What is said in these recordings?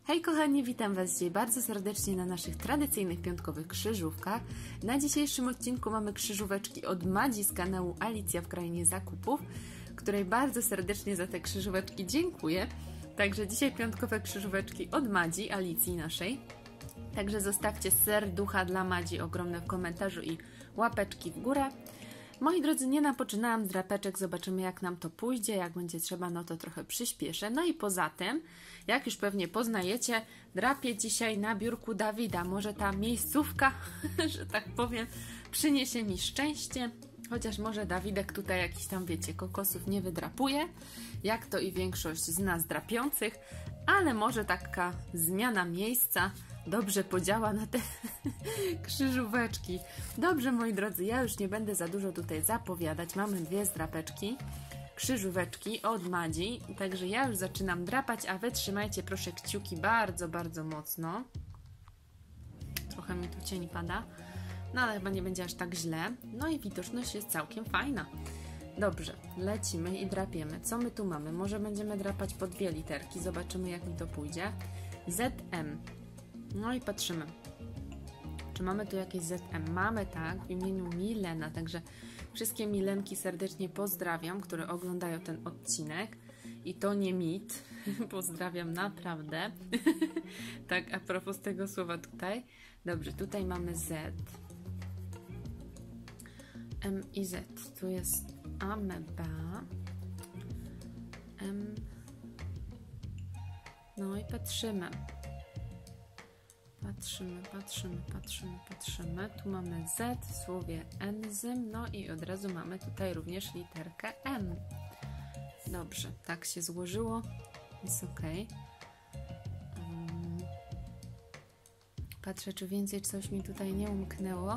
Hej kochani, witam Was dzisiaj bardzo serdecznie na naszych tradycyjnych piątkowych krzyżówkach. Na dzisiejszym odcinku mamy krzyżóweczki od Madzi z kanału Alicja w Krainie Zakupów, której bardzo serdecznie za te krzyżóweczki dziękuję. Także dzisiaj piątkowe krzyżóweczki od Madzi, Alicji naszej. Także zostawcie serducha dla Madzi ogromne w komentarzu i łapeczki w górę. Moi drodzy, nie napoczynałam z drapeczek, zobaczymy jak nam to pójdzie, jak będzie trzeba, no to trochę przyspieszę. No i poza tym, jak już pewnie poznajecie, drapię dzisiaj na biurku Dawida. Może ta miejscówka, że tak powiem, przyniesie mi szczęście, chociaż może Dawidek tutaj jakiś tam, wiecie, kokosów nie wydrapuje, jak to i większość z nas drapiących, ale może taka zmiana miejsca dobrze podziała na te krzyżóweczki. Dobrze, moi drodzy, ja już nie będę za dużo tutaj zapowiadać. Mamy dwie zdrapeczki, krzyżóweczki od Madzi, także ja już zaczynam drapać, a Wy trzymajcie proszę kciuki bardzo, bardzo mocno. Trochę mi tu cień pada, no ale chyba nie będzie aż tak źle. No i widoczność jest całkiem fajna. Dobrze, lecimy i drapiemy. Co my tu mamy? Może będziemy drapać po dwie literki, zobaczymy jak mi to pójdzie. ZM. No i patrzymy, czy mamy tu jakieś ZM. Mamy, tak, w imieniu Milena, także wszystkie Milenki serdecznie pozdrawiam, które oglądają ten odcinek. I to nie mit, pozdrawiam naprawdę. Tak, a propos tego słowa tutaj. Dobrze, tutaj mamy Z. M i Z. Tu jest ameba. M. No i patrzymy. Patrzymy. Tu mamy Z w słowie enzym, no i od razu mamy tutaj również literkę M. Dobrze, tak się złożyło, jest ok. Patrzę, czy więcej coś mi tutaj nie umknęło,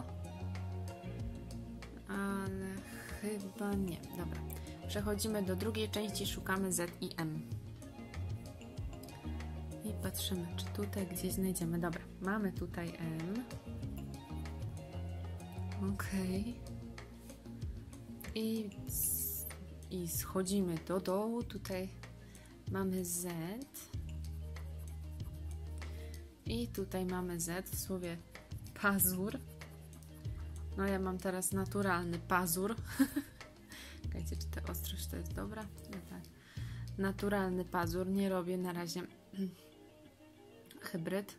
ale chyba nie. Dobra, przechodzimy do drugiej części, szukamy Z i M. I patrzymy, czy tutaj gdzieś znajdziemy. Dobra, mamy tutaj M. Ok. I schodzimy do dołu. Tutaj mamy Z. I tutaj mamy Z w słowie pazur. No ja mam teraz naturalny pazur. Czekajcie, czy ta ostrość to jest dobra? No tak. Naturalny pazur. Nie robię na razie hybryd.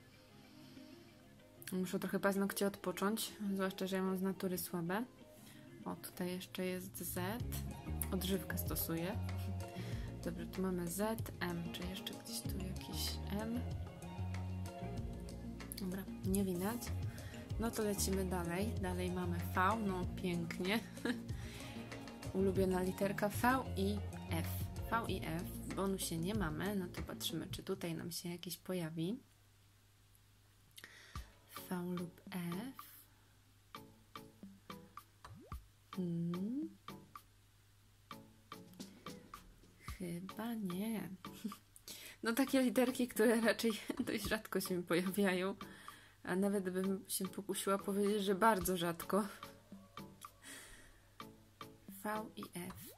Muszę trochę paznokcie odpocząć, zwłaszcza, że ja mam z natury słabe. O, tutaj jeszcze jest Z. Odżywkę stosuję. Dobrze, tu mamy Z, M. Czy jeszcze gdzieś tu jakiś M? Dobra, nie widać. No to lecimy dalej. Dalej mamy V. No pięknie. Ulubiona literka V i F. V i F. W bonusie nie mamy. No to patrzymy, czy tutaj nam się jakiś pojawi. V lub F. Chyba nie. No takie literki, które raczej dość rzadko się pojawiają. A nawet bym się pokusiła powiedzieć, że bardzo rzadko. V i F.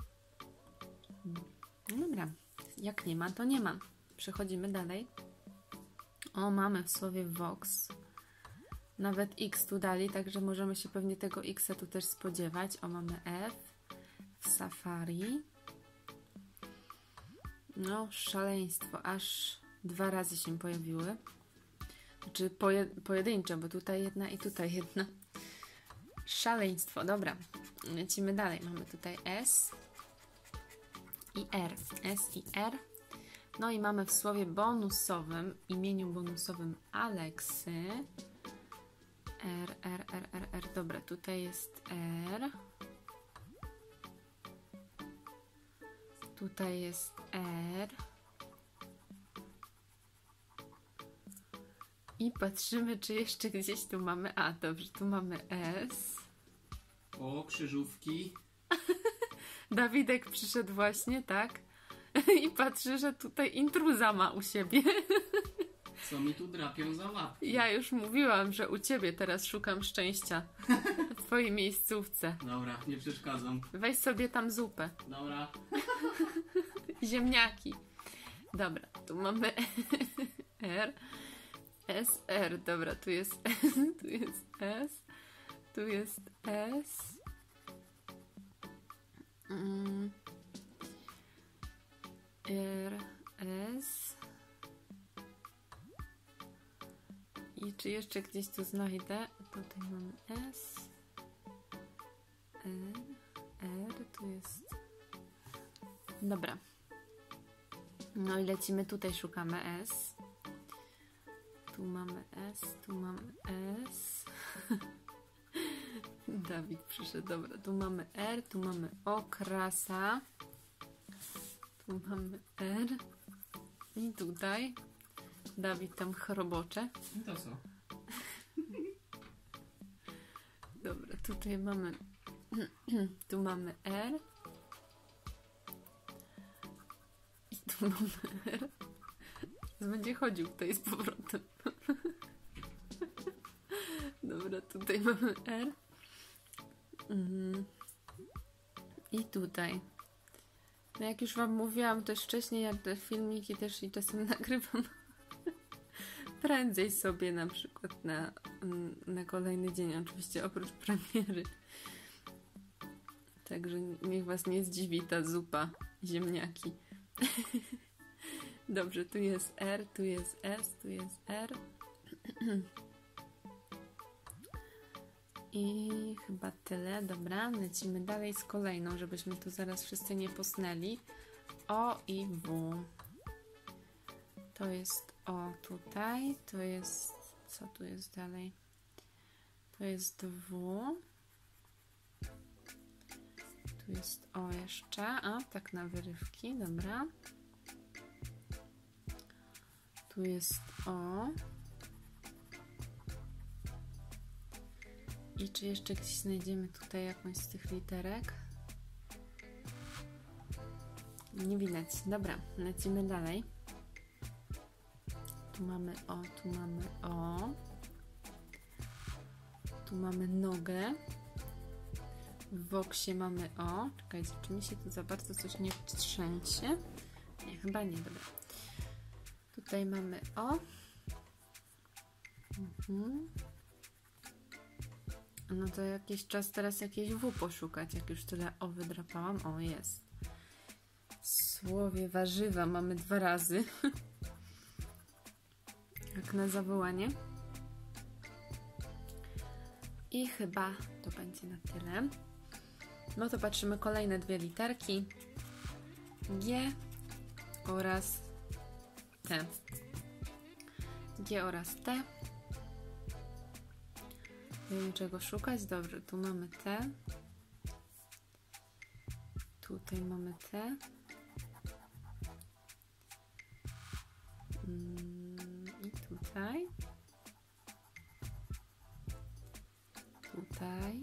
Dobra. Jak nie ma, to nie ma. Przechodzimy dalej. O, mamy w słowie Vox. Nawet X tu dali, także możemy się pewnie tego X tu też spodziewać. O, mamy F w Safari. No, szaleństwo. Aż dwa razy się pojawiły. Znaczy pojedyncze, bo tutaj jedna i tutaj jedna. Szaleństwo. Dobra, lecimy dalej. Mamy tutaj S i R. S i R. No i mamy w słowie bonusowym, imieniu bonusowym Aleksy. R. Dobra, tutaj jest R. Tutaj jest R. I patrzymy, czy jeszcze gdzieś tu mamy. A, dobrze, tu mamy S. O, krzyżówki. Dawidek przyszedł właśnie, tak? I patrzy, że tutaj intruza ma u siebie. Co mi tu drapią za łapki? Ja już mówiłam, że u ciebie teraz szukam szczęścia. W twojej miejscówce. Dobra, nie przeszkadzam. Weź sobie tam zupę. Dobra. Ziemniaki. Dobra, tu mamy R, S, R. Dobra, tu jest S, tu jest S, tu jest S. R, S. I czy jeszcze gdzieś tu znajdę? Tutaj mamy S, R, tu jest. Dobra. No i lecimy tutaj, szukamy S. Tu mamy S, tu mamy S. Dawid przyszedł, dobra. Tu mamy R, tu mamy okrasa. Tu mamy R. I tutaj Dawid tam chrobocze. I to co? Dobra, tutaj mamy tu mamy R. I tu mamy R. Teraz będzie chodził tutaj z powrotem. Dobra, tutaj mamy R. I tutaj. No jak już wam mówiłam też wcześniej, ja te filmiki też i czasem nagrywam prędzej sobie, na przykład na kolejny dzień, oczywiście oprócz premiery. Także niech was nie zdziwi ta zupa ziemniaki. Dobrze, tu jest R, tu jest S, tu jest R. I chyba tyle. Dobra, lecimy dalej z kolejną, żebyśmy tu zaraz wszyscy nie posnęli. O i W. To jest O tutaj. To jest... Co tu jest dalej? To jest W. Tu jest O jeszcze. A, tak na wyrywki. Dobra. Tu jest O. I czy jeszcze gdzieś znajdziemy tutaj jakąś z tych literek? Nie widać. Dobra, lecimy dalej. Tu mamy O, tu mamy O. Tu mamy nogę. W boksie mamy O. Czekajcie, czy mi się tu za bardzo coś nie trzęsie? Nie, chyba nie, dobra. Tutaj mamy O. No to jakiś czas teraz jakieś W poszukać, jak już tyle O wydrapałam. O, jest. W słowie warzywa mamy 2 razy. Jak na zawołanie. I chyba to będzie na tyle. No to patrzymy kolejne 2 literki. G oraz T. G oraz T. Nie wiem czego szukać. Dobrze, tu mamy T. Tutaj mamy T. I tutaj. Tutaj.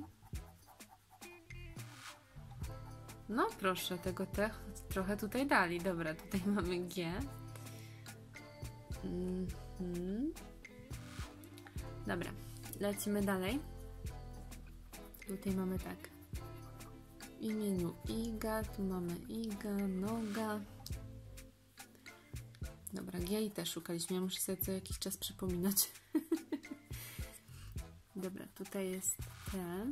No proszę, tego T trochę tutaj dali. Dobra, tutaj mamy G. Dobra, lecimy dalej. Tutaj mamy tak. W imieniu Iga, tu mamy Iga, noga. Dobra, G i T szukaliśmy. Ja muszę sobie co jakiś czas przypominać. Dobra, tutaj jest T.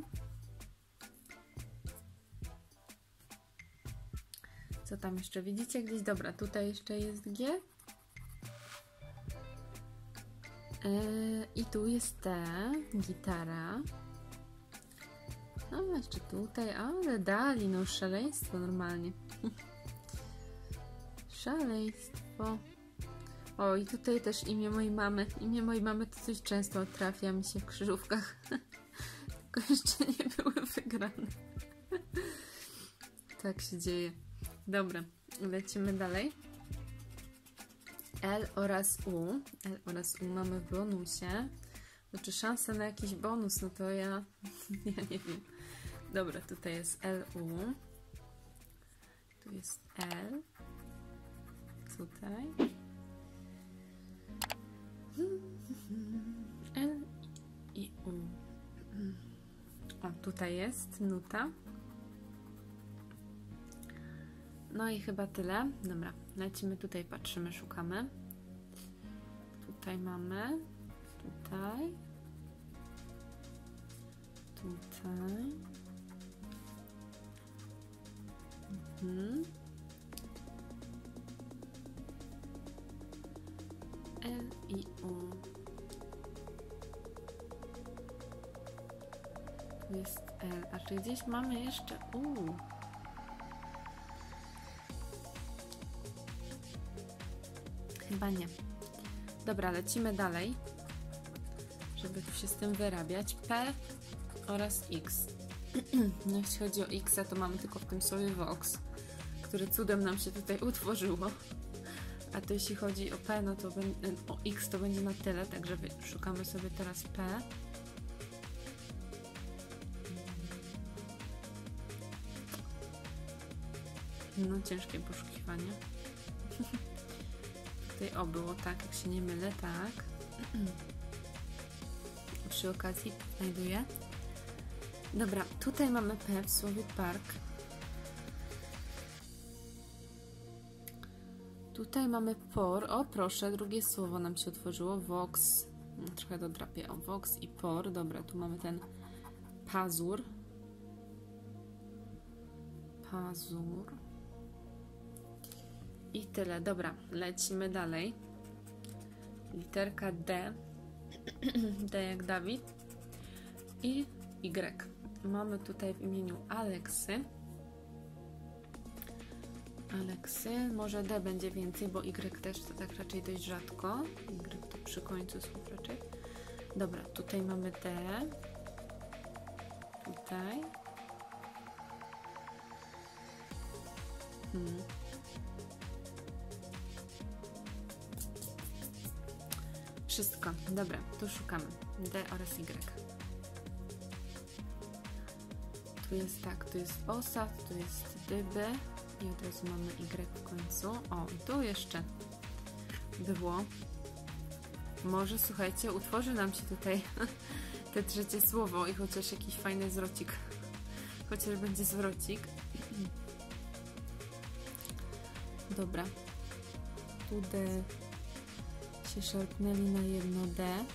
Co tam jeszcze widzicie gdzieś? Dobra, tutaj jeszcze jest G. I tu jest T, gitara. No jeszcze tutaj, ale dali, no szaleństwo normalnie. Szaleństwo. O, i tutaj też imię mojej mamy. Imię mojej mamy to coś często trafia mi się w krzyżówkach. Tylko jeszcze nie były wygrane. Tak się dzieje. Dobra, lecimy dalej. L oraz U. L oraz U mamy w bonusie. Znaczy szansa na jakiś bonus, no to ja nie wiem. Dobra, tutaj jest LU. Tu jest L. Tutaj. L i U. O, tutaj jest nuta. No i chyba tyle. Dobra, lecimy tutaj, patrzymy, szukamy. tutaj mamy, tutaj, tutaj. L i U. Tu jest L, a czy gdzieś mamy jeszcze U? Chyba nie. Dobra, lecimy dalej, żeby tu się z tym wyrabiać. P oraz X. No, jeśli chodzi o X, to mamy tylko w tym słowie Vox, które cudem nam się tutaj utworzyło. A to jeśli chodzi o P, no to o X to będzie na tyle, także szukamy sobie teraz P. No, ciężkie poszukiwanie. Tutaj o było tak, jak się nie mylę, tak. Przy okazji znajduję. Dobra, tutaj mamy P w słowie park. Tutaj mamy por. O, proszę, drugie słowo nam się otworzyło. Vox. No, trochę to drapię. O, vox i por. Dobra, tu mamy ten pazur. Pazur. I tyle. Dobra, lecimy dalej. Literka D. D jak Dawid. I Y. Mamy tutaj w imieniu Aleksy. Aleksy. Może D będzie więcej, bo Y też to tak raczej dość rzadko. Y to przy końcu słów raczej. Dobra, tutaj mamy D. Tutaj. Wszystko. Dobra, tu szukamy. D oraz Y. Tu jest tak, tu jest osad, tu jest dyby i od razu mamy Y w końcu. O, i tu jeszcze było. Może, słuchajcie, utworzy nam się tutaj te trzecie słowo i chociaż jakiś fajny zwrocik. Chociaż będzie zwrocik. Dobra. Tu D się szarpnęli na jedno D.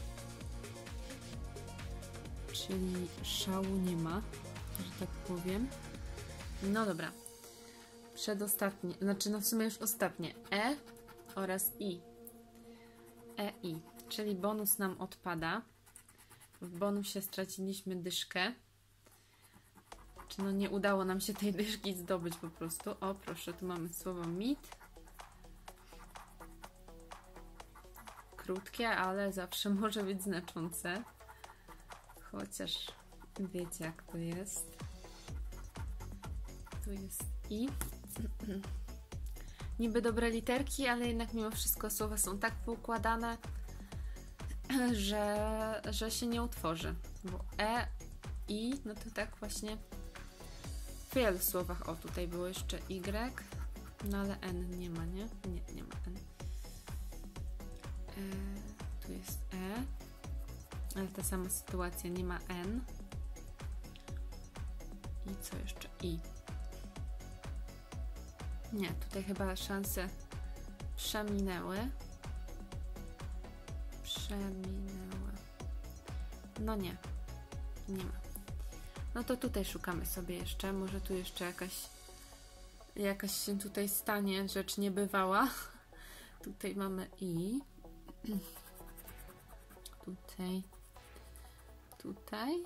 Czyli szału nie ma, że tak powiem. No dobra. Przedostatnie, znaczy no w sumie już ostatnie. E oraz I. E-I. Czyli bonus nam odpada. W bonusie straciliśmy dyszkę. Czy no nie udało nam się tej dyszki zdobyć po prostu. O, proszę, tu mamy słowo mit. Krótkie, ale zawsze może być znaczące. Chociaż wiecie, jak to jest. Tu jest I. Niby dobre literki, ale jednak mimo wszystko słowa są tak poukładane, że się nie utworzy. Bo E, I, no to tak właśnie w wielu słowach. O, tutaj było jeszcze Y, no ale N nie ma, nie? Nie, nie ma N. Tu jest E, ale ta sama sytuacja, nie ma N. I co jeszcze? I. Nie, tutaj chyba szanse przeminęły. No nie, nie ma. No to tutaj szukamy sobie jeszcze. Może tu jeszcze jakaś się tutaj stanie rzecz niebywała. Tutaj mamy I. Tutaj.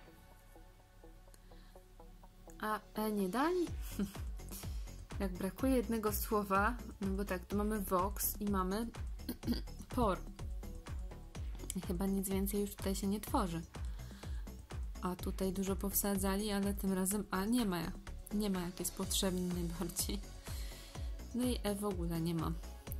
A E nie dali? Jak brakuje jednego słowa, no bo tak, tu mamy vox i mamy por. I chyba nic więcej już tutaj się nie tworzy. A tutaj dużo powsadzali, ale tym razem A nie ma. Nie ma, jak jest potrzebny najbardziej. No i E w ogóle nie ma.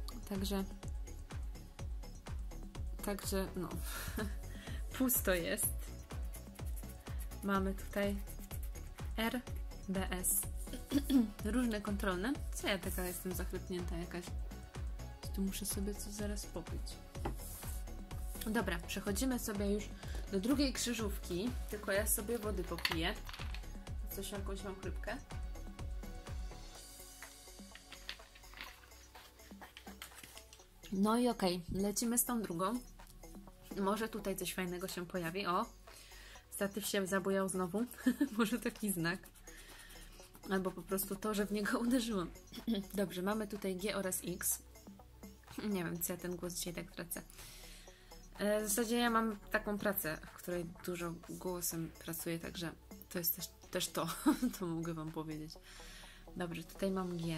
Także no, pusto jest. Mamy tutaj R, BS. Różne kontrolne. Co ja taka jestem zachwytnięta jakaś? Tu muszę sobie coś zaraz popić. Dobra, przechodzimy sobie już do drugiej krzyżówki. Tylko ja sobie wody popiję. Coś, jakąś mam chlebkę. No i okej, lecimy z tą drugą. Może tutaj coś fajnego się pojawi. O, statyw się zabujał znowu. Może taki znak. Albo po prostu to, że w niego uderzyłam. Dobrze, mamy tutaj G oraz X. Nie wiem, co ja ten głos dzisiaj tak tracę. W zasadzie ja mam taką pracę, w której dużo głosem pracuję, także to jest też to, to mogę Wam powiedzieć. Dobrze, tutaj mam G.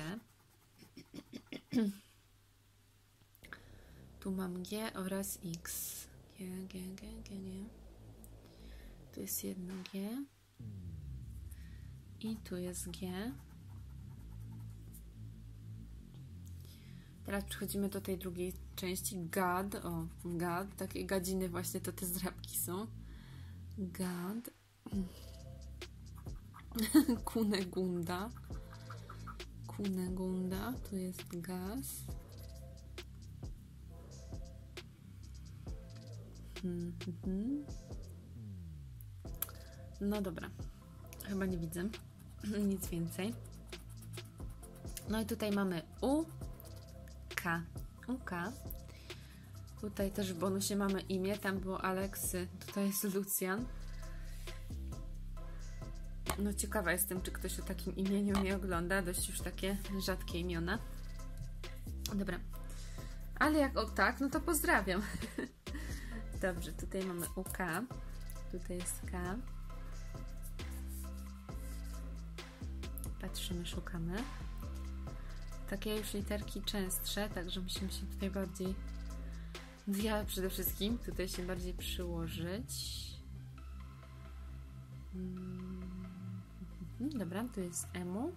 Tu mam G oraz X. G. Tu jest jedno G. I tu jest G. Teraz przechodzimy do tej drugiej części. Gad. O, gad. Takie gadziny właśnie to te zdrabki są. Gad. Kunegunda. Kunegunda. Tu jest gaz. No dobra. Chyba nie widzę. Nic więcej. No i tutaj mamy U. K. UK. Tutaj też w bonusie mamy imię. Tam było Aleksy. Tutaj jest Lucjan. No ciekawa jestem, czy ktoś o takim imieniu mnie ogląda. Dość już takie rzadkie imiona. Dobra. Ale jak o tak, no to pozdrawiam. Dobrze, tutaj mamy UK. Tutaj jest K. Patrzymy, szukamy. Takie już literki częstsze, także musimy się tutaj bardziej... Ja przede wszystkim tutaj się bardziej przyłożyć. Dobra, tu jest EMU.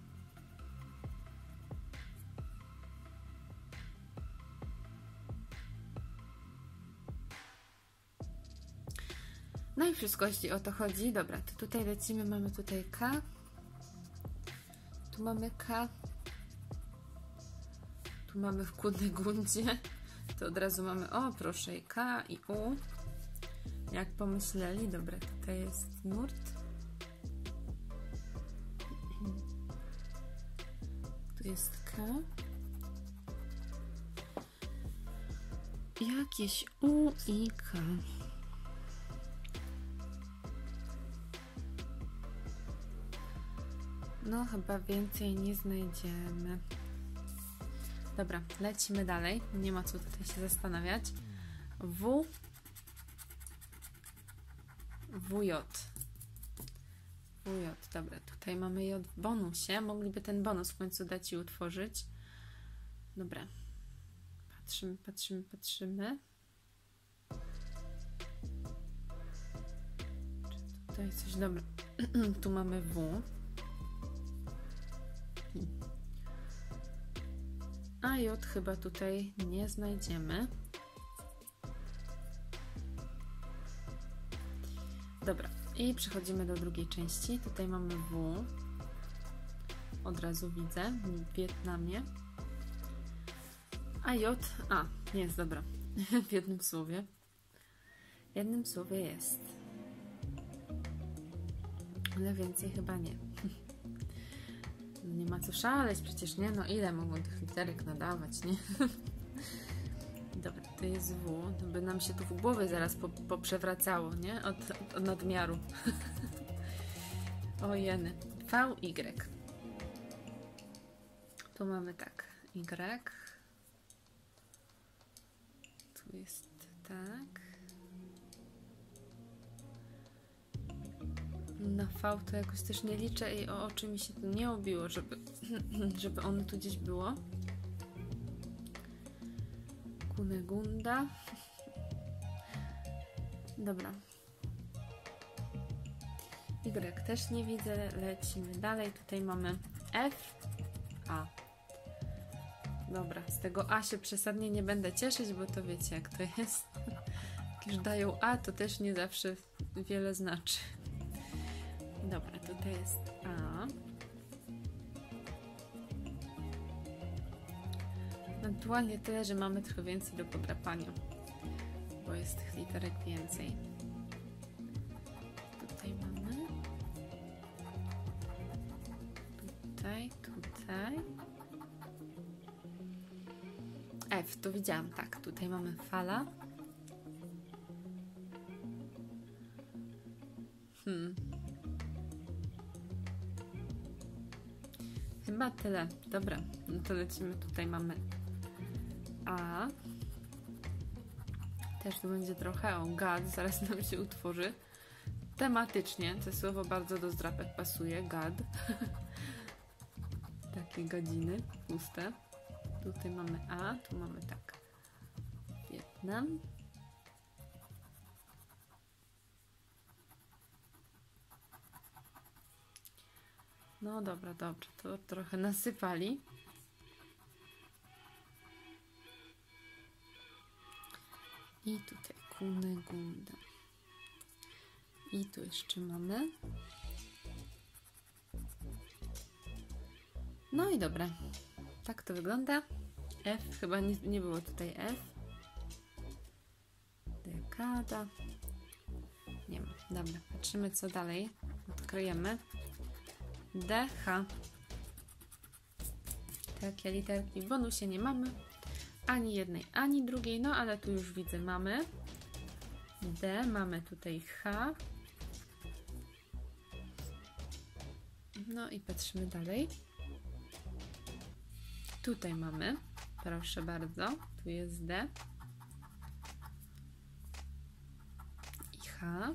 No i wszystko, jeśli o to chodzi. Dobra, to tutaj lecimy, mamy tutaj K. Tu mamy K. Tu mamy w Kunegundzie. To od razu mamy, o proszę, K i U. Jak pomyśleli. Dobra, tutaj jest nurt. Tu jest K. Jakieś U i K. No, chyba więcej nie znajdziemy. Dobra, lecimy dalej. Nie ma co tutaj się zastanawiać. W. WJ. WJ. Dobra, tutaj mamy J w bonusie. Mogliby ten bonus w końcu dać i utworzyć. Dobra. Patrzymy. Czy tutaj coś... Dobra. Tu mamy W. A J chyba tutaj nie znajdziemy. Dobra, i przechodzimy do drugiej części. Tutaj mamy W. Od razu widzę w Wietnamie. A J... A, nie jest, dobra. W jednym słowie. W jednym słowie jest. Ale więcej chyba nie. Nie ma co szaleć, przecież nie? No ile mogą tych literek nadawać, nie? Dobra, to jest W. To by nam się tu w głowie zaraz poprzewracało, nie? Od nadmiaru. O jeny. V, Y. Tu mamy tak. Y. Tu jest tak. Na V to jakoś też nie liczę i o oczy mi się tu nie obiło, żeby ono tu gdzieś było. Kunegunda. Dobra. Y też nie widzę. Lecimy dalej. Tutaj mamy F, A. Dobra, z tego A się przesadnie nie będę cieszyć, bo to wiecie jak to jest. Jak już dają A, to też nie zawsze wiele znaczy. Dobra, tutaj jest A. Ewentualnie tyle, że mamy trochę więcej do podrapania, bo jest tych literek więcej. Tutaj mamy. Tutaj. F. to widziałam. Tak, tutaj mamy fala. Chyba tyle. Dobra, no to lecimy. Tutaj mamy A. Też tu będzie trochę o God, zaraz nam się utworzy. Tematycznie, to słowo bardzo do zdrapek pasuje, God. Takie godziny puste. Tutaj mamy A, tu mamy tak. Wietnam. No dobra, dobrze, to trochę nasypali. I tutaj Kunegunda. I tu jeszcze mamy. No i dobra. Tak to wygląda. F, chyba nie było tutaj F. Dekada. Nie ma. Dobra, patrzymy co dalej. Odkryjemy. D, H. Takie literki w bonusie nie mamy. Ani jednej, ani drugiej. No ale tu już widzę, mamy D, mamy tutaj H. No i patrzymy dalej. Tutaj mamy, proszę bardzo, tu jest D i H.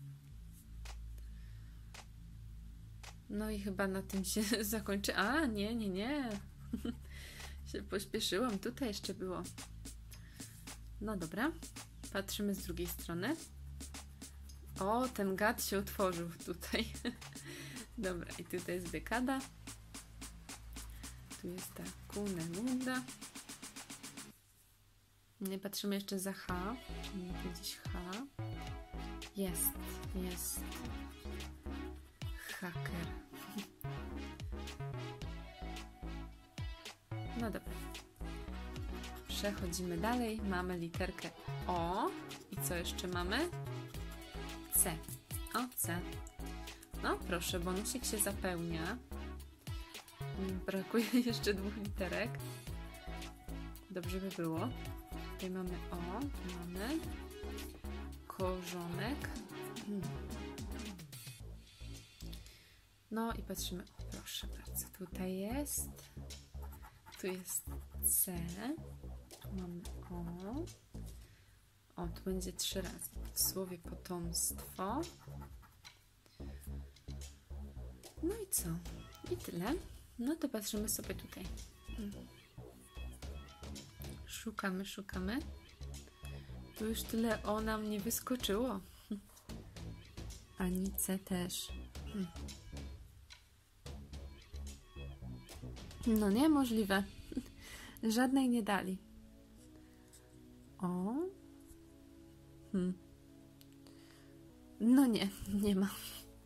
No i chyba na tym się zakończy. A, nie. się pośpieszyłam. Tutaj jeszcze było. No dobra. Patrzymy z drugiej strony. O, ten gad się utworzył tutaj. Dobra, i tutaj jest dekada. Tu jest ta Kunegunda. Nie patrzymy jeszcze za H. Tu gdzieś H. Jest. Haker. No dobra. Przechodzimy dalej. Mamy literkę O. I co jeszcze mamy? C. O, C. No proszę, bonusik się zapełnia. Brakuje jeszcze 2 literek. Dobrze by było. Tutaj mamy O. Tu mamy korzonek. No i patrzymy. Proszę bardzo. Tutaj jest. Tu jest C. Tu mamy O. O, tu będzie 3 razy. W słowie potomstwo. No i co? I tyle. No to patrzymy sobie tutaj. Szukamy. Tu już tyle O nam nie wyskoczyło. Ani C też. No niemożliwe. Żadnej nie dali. O. No nie ma.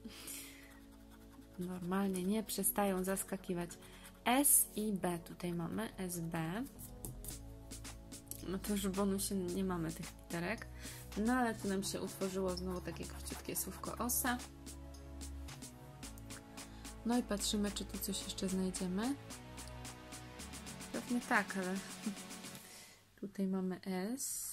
Normalnie nie przestają zaskakiwać. S i B tutaj mamy. SB. No to już w bonusie nie mamy tych literek. No ale tu nam się utworzyło znowu takie króciutkie słówko osa. No i patrzymy, czy tu coś jeszcze znajdziemy. Pewnie tak, ale tutaj mamy S.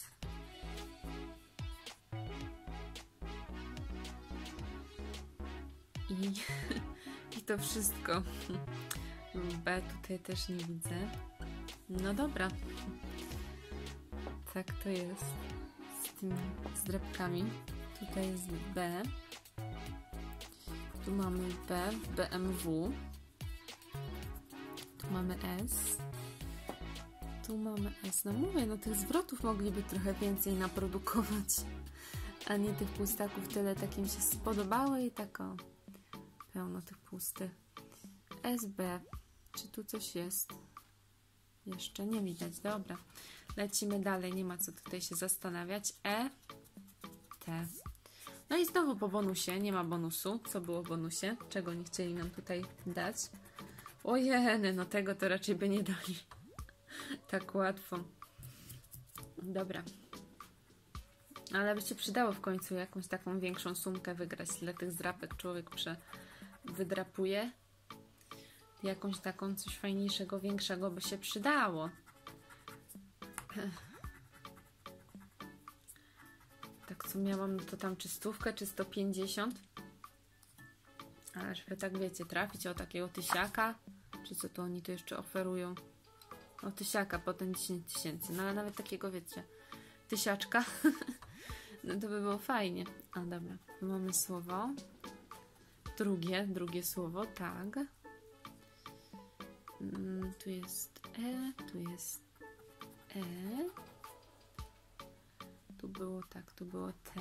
I to wszystko. B tutaj też nie widzę. No dobra. Tak to jest z tymi zdrabkami. Tutaj jest B. Tu mamy B w BMW. Tu mamy S. Tu mamy S. No mówię, no tych zwrotów mogliby trochę więcej naprodukować. A nie tych pustaków tyle. Tak im się spodobały i tak o. Pełno tych pustych. SB. Czy tu coś jest? Jeszcze nie widać. Dobra. Lecimy dalej. Nie ma co tutaj się zastanawiać. E. T. No i znowu po bonusie. Nie ma bonusu. Co było w bonusie? Czego nie chcieli nam tutaj dać? Ojeny, no tego to raczej by nie dali. Tak łatwo. Dobra. Ale by się przydało w końcu jakąś taką większą sumkę wygrać. Ile tych zdrapek człowiek wydrapuje. Jakąś taką coś fajniejszego, większego by się przydało. Tak co miałam, no to tam czy 100 czy 150. Ale żeby tak wiecie, trafić o takiego tysiaka, czy co to oni tu jeszcze oferują? O tysiaka, potem 10 tysięcy. No ale nawet takiego wiecie, tysiaczka, no to by było fajnie. A dobra, tu mamy słowo. Drugie słowo, tak. Tu jest tu jest tu było tak, tu było T.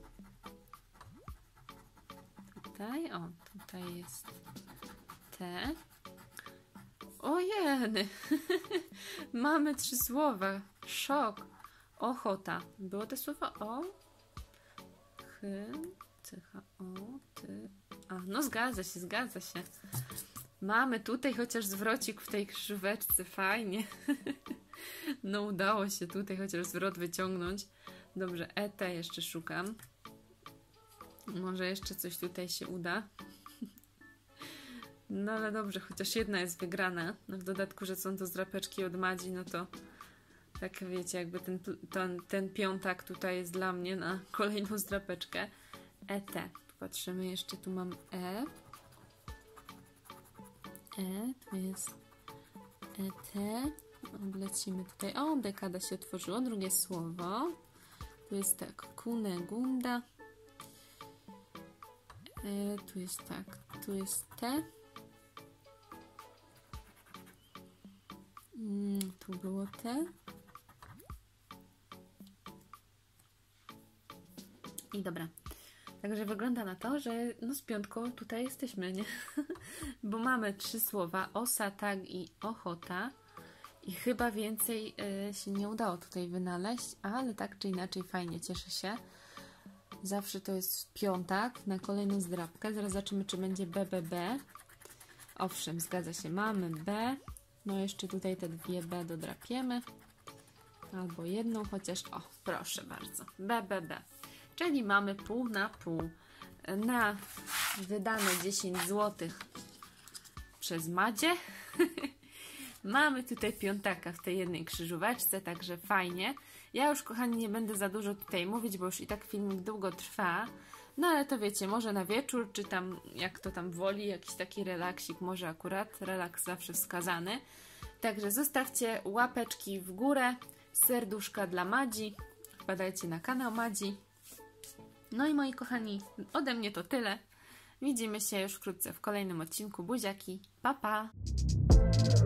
Tutaj jest T. Ojeny! Mamy 3 słowa. Szok. Ochota. Było to słowo o? Ch, ch, o, ty. A, no zgadza się. Mamy tutaj chociaż zwrocik w tej krzyżóweczce. Fajnie. No udało się tutaj chociaż zwrot wyciągnąć. Dobrze, ET jeszcze szukam. Może jeszcze coś tutaj się uda. No ale dobrze, chociaż jedna jest wygrana. No w dodatku, że są to zdrapeczki od Madzi, no to tak wiecie, jakby ten piątak tutaj jest dla mnie na kolejną zdrapeczkę. ET. Patrzymy jeszcze, tu mam E. Tu jest ET. Oblecimy tutaj. O, dekada się otworzyło. Drugie słowo. Tu jest tak, Kunegunda. Tu jest tak, tu jest T. Tu było T. I dobra. Także wygląda na to, że no z piątką tutaj jesteśmy, nie? Bo mamy 3 słowa, osa, tak i ochota. I chyba więcej się nie udało tutaj wynaleźć, ale tak czy inaczej fajnie, cieszę się. Zawsze to jest piątak na kolejną zdrabkę. Zaraz zobaczymy, czy będzie BBB. Owszem, zgadza się, mamy B. No jeszcze tutaj te 2 B dodrapiemy. Albo jedną, chociaż o, proszę bardzo. BBB. Czyli mamy pół na pół na wydane 10 zł przez Madzie. Mamy tutaj piątaka w tej jednej krzyżóweczce, także fajnie. Ja już, kochani, nie będę za dużo tutaj mówić, bo już i tak filmik długo trwa. No ale to wiecie, może na wieczór, czy tam jak to tam woli, jakiś taki relaksik, może akurat, relaks zawsze wskazany. Także zostawcie łapeczki w górę, serduszka dla Madzi, wpadajcie na kanał Madzi. No i moi kochani, ode mnie to tyle. Widzimy się już wkrótce w kolejnym odcinku. Buziaki, pa pa!